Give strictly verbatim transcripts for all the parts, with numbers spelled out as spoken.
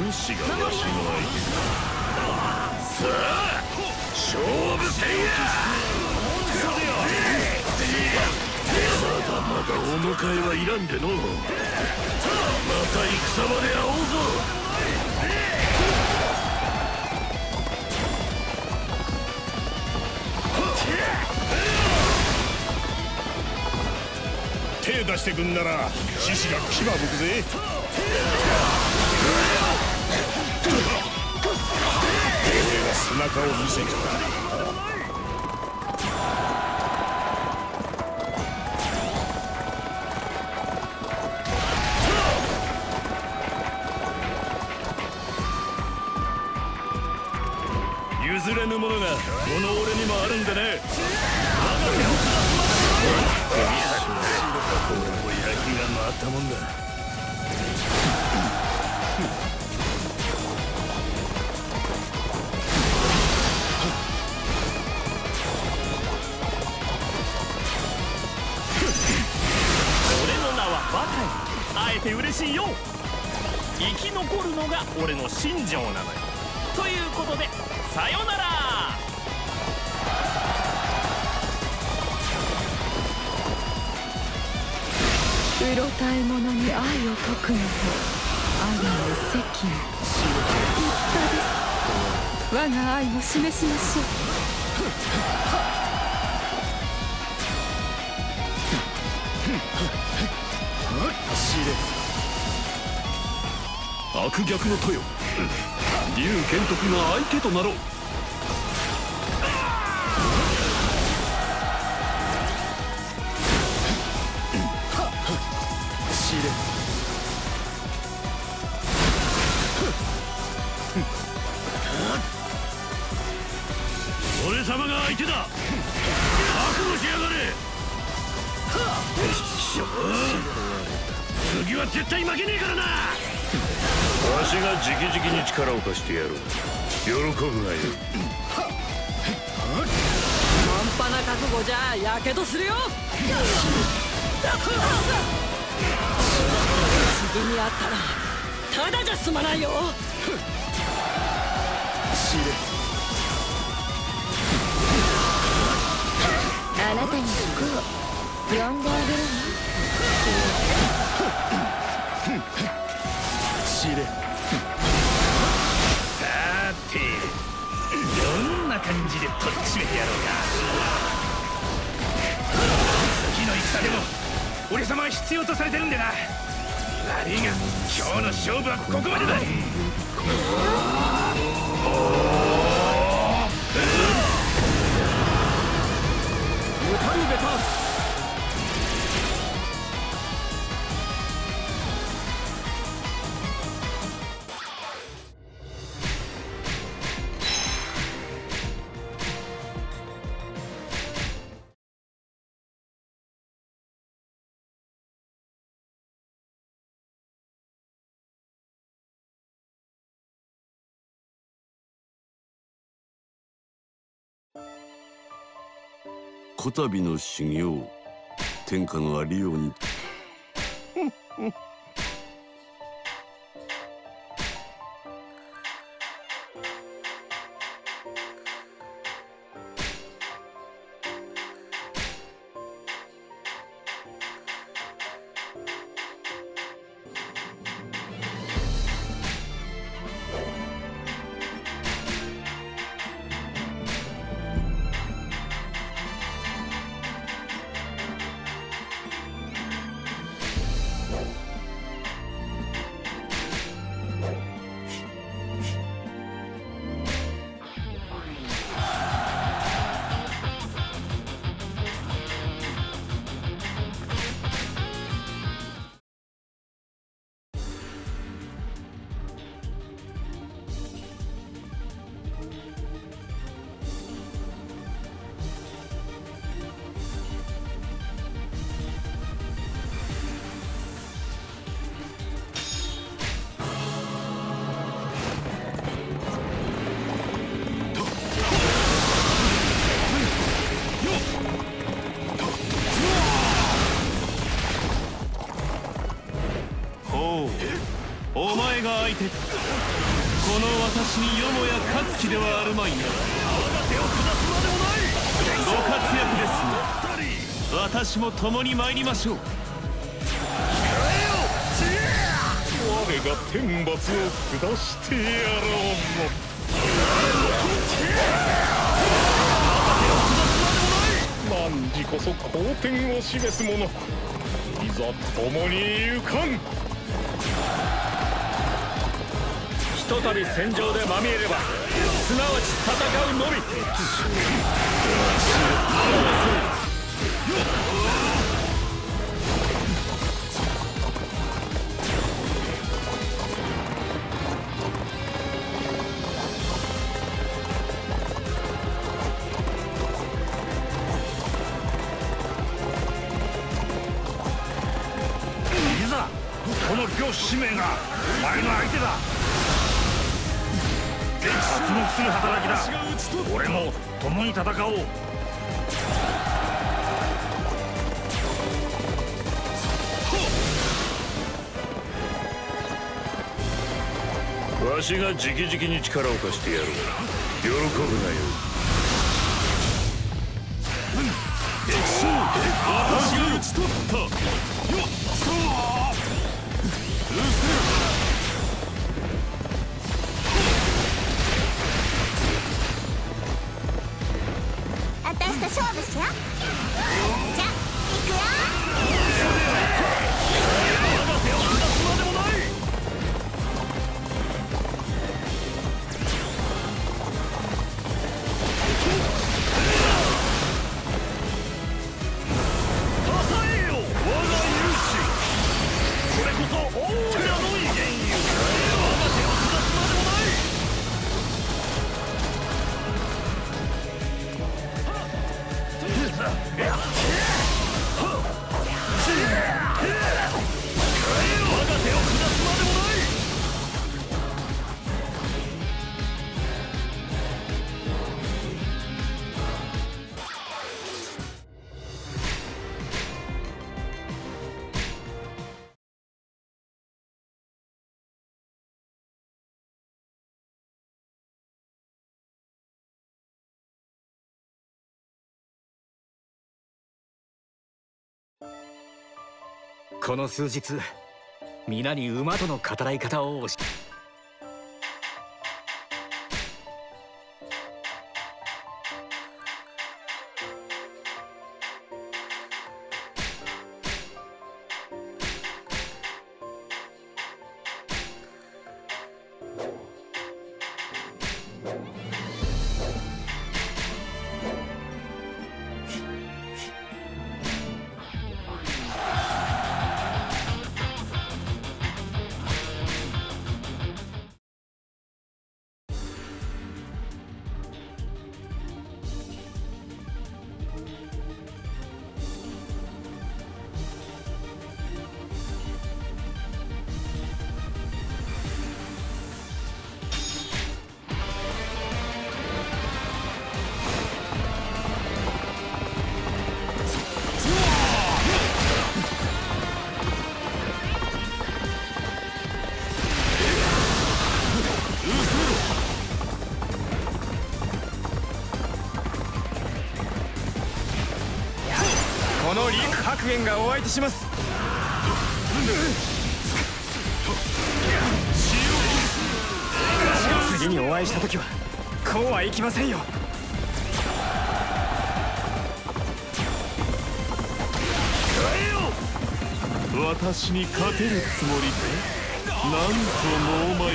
主がわしの相手だ。さあ勝負せいや。まだまだお迎えはいらんでの。また戦場で会おうぞ。 手出してくんなら獅子が牙むくぜ。俺が背中を見せてた。 譲れぬものがこの俺にもあるんでね。俺も焼きが回ったもんだ。 俺の名はバカイ。会えて嬉しいよ。生き残るのが俺の信条なのよ。ということでさよなら。 うろたえ者に愛を解くのも愛の責務。立派です。我が愛を示しましょう。 悪逆の豊龍玄徳が相手となろう。俺様が相手だ。覚悟しやがれ。次は絶対負けねえからな。わしが直々に力を貸してやろう。喜ぶがよい。 半端な覚悟じゃやけどするよ。次に会ったらただじゃ済まないよ。 あなたに服を呼んであげるわ。 さてどんな感じでとっちめてやろうか。次の戦でも俺様は必要とされてるんでな。悪いが今日の勝負はここまでだ。 打たるべた。 こたびの修行、天下のありように。 な相手か。この私によもや勝つ気ではあるまいな。ご活躍ですね。私も共に参りましょう。 我が天罰を下してやろうぞ。汝こそ好天を示す者。いざ共に行かん。 ひとたび戦場でまみえれば、すなわち戦うのみ。 この両使命がお前の相手だ。脱獄する働きだ。俺も共に戦おう。わしが直々に力を貸してやる。喜ぶなよ。私が討ち取った。よっ、そう私と勝負しよ。じゃ、行くよ。 我が手を下すまでもない。たえよ、我が勇士。これこそ王者の威厳よ。我が手を下すまでもない。 この数日皆に馬との語らい方を教えこの陸白煙がお相手します。次にお会いした時はこうはいきませんよ。 私に勝てるつもりで、なんと猛邁な。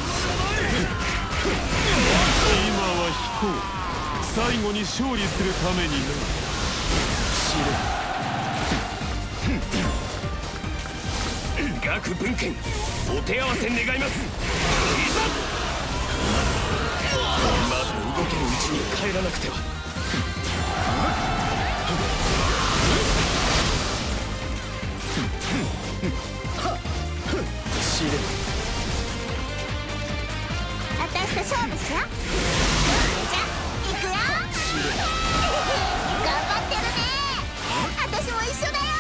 今は引こう。最後に勝利するためにな。 各文献お手合わせ願います。いざ。まだ動けるうちに帰らなくては。 私と勝負しよ。じゃ、行くよ。頑張ってるね。私も一緒だよ。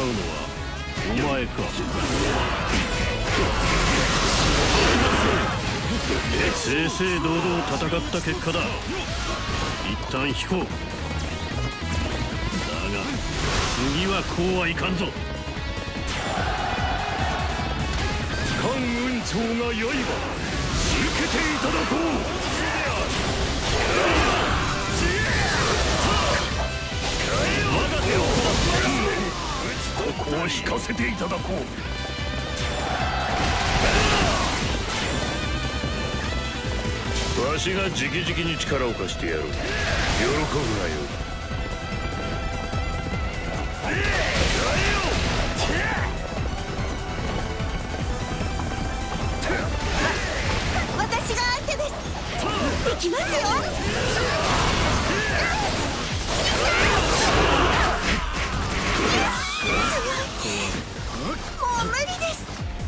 うのはお前か。正々堂々戦った結果だ。一旦引こう。だが次はこうはいかんぞ。関雲長が刃受けていただこう。我が手をここを引かせていただこう。わしが直々に力を貸してやろう。喜ぶがよ私が相手です。行きますよ。もう無理です。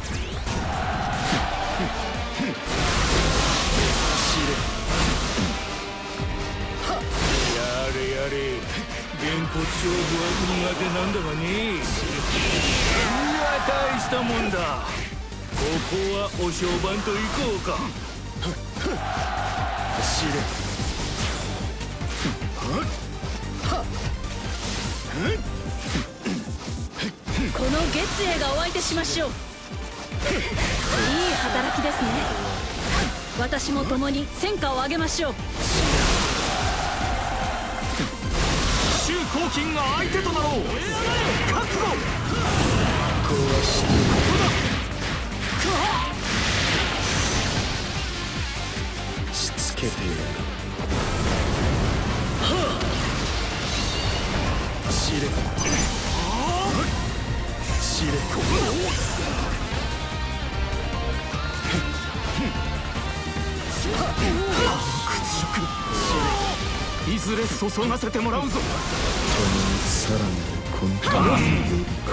やれやれ、げんこつ勝負は苦手なんだがね。いや大したもんだ。ここはお商売と行こうか。しれこの月影がお相手しましょう。いい働きですね。私も共に戦果を上げましょう。 周公金が相手となろう。覚悟。 こうしてここだ。しつけてやる。はあ。しれ。しれ。ここいずれ注がせてもらうぞ。さらにコントロールか。